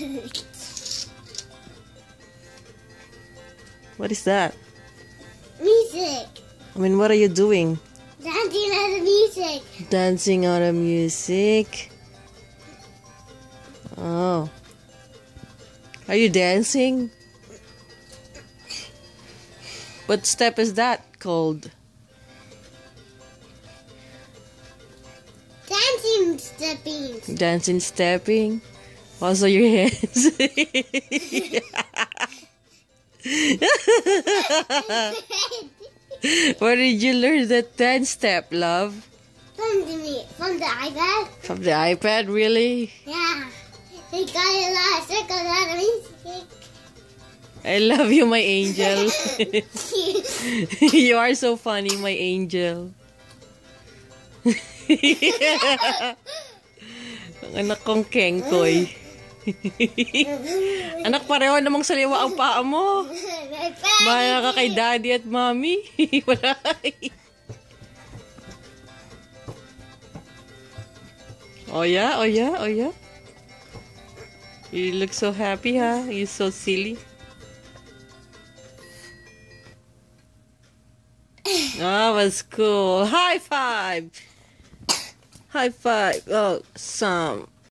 What is that? Music. I mean, what are you doing? Dancing on the music. Dancing on the music. Oh. Are you dancing? What step is that called? Dancing stepping. Dancing stepping. Also your hands. Where did you learn that dance step, love? From the iPad. From the iPad, really? Yeah. They got a lot of circles out of music. I love you, my angel. You are so funny, my angel. Ang anak kong kengkoy. Anak, pareho namang saliwa ang paa mo. Mahal ka kay daddy at mommy. Wala. Oh yeah, oh yeah, oh yeah. You look so happy, huh? You're so silly. Oh, was cool. High five. High five. Oh, some.